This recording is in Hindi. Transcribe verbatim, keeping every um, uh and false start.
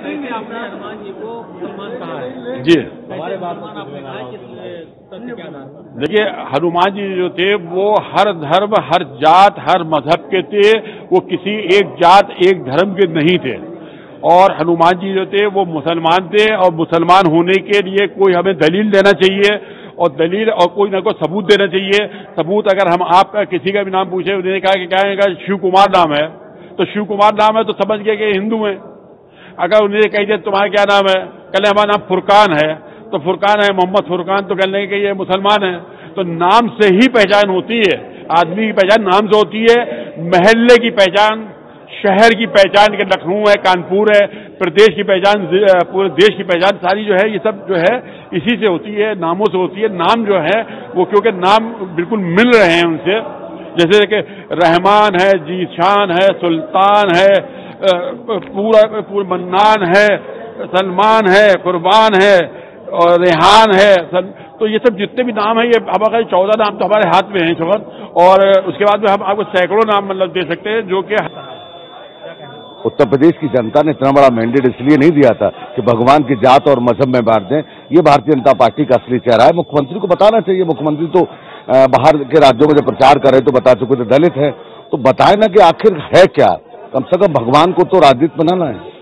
कैसे आपने हनुमान जी को मुसलमान कहा है? जी, हमारे बात आपने कहा कि तथ्य क्या था? देखिए, हनुमान जी जो थे वो हर धर्म, हर जात, हर मजहब के थे। वो किसी एक जात, एक धर्म के नहीं थे। और हनुमान जी जो थे वो मुसलमान थे, और मुसलमान होने के लिए कोई हमें दलील देना चाहिए, और दलील और कोई ना कोई सबूत देना चाहिए। सबूत अगर हम आपका किसी का भी नाम पूछे, उन्होंने कहा कि क्या है, शिव कुमार नाम है, तो शिव कुमार नाम है तो समझ गए कि हिंदू है। अगर उन्हें कह दिया तुम्हारा क्या नाम है, कल हमारा नाम फुरकान है, तो फुरकान है, मोहम्मद फुरकान, तो कहने कि ये मुसलमान है। तो नाम से ही पहचान होती है, आदमी की पहचान नाम से होती है, महल्ले की पहचान, शहर की पहचान के लखनऊ है, कानपुर है, प्रदेश की पहचान, पूरे देश की पहचान सारी जो है, ये सब जो है इसी से होती है, नामों से होती है। नाम जो है वो क्योंकि नाम बिल्कुल मिल रहे हैं उनसे, जैसे कि रहमान है, जीशान है, सुल्तान है, पूरा पूरा मन्नान है, सलमान है, कुर्बान है और रेहान है। तो ये सब जितने भी नाम है, ये हमारे चौदह नाम तो हमारे हाथ में हैं इस वक्त, और उसके बाद में हम आपको सैकड़ों नाम मतलब दे सकते हैं, जो कि उत्तर प्रदेश की जनता ने इतना बड़ा मैंडेट इसलिए नहीं दिया था कि भगवान की जात और मजहब में बांट दें। ये भारतीय जनता पार्टी का असली चेहरा है। मुख्यमंत्री को बताना चाहिए। मुख्यमंत्री तो बाहर के राज्यों में जब प्रचार कर रहे तो बता चुके थे दलित है, तो बताए ना कि आखिर है क्या। कम से कम भगवान को तो राजनीति बनाना है।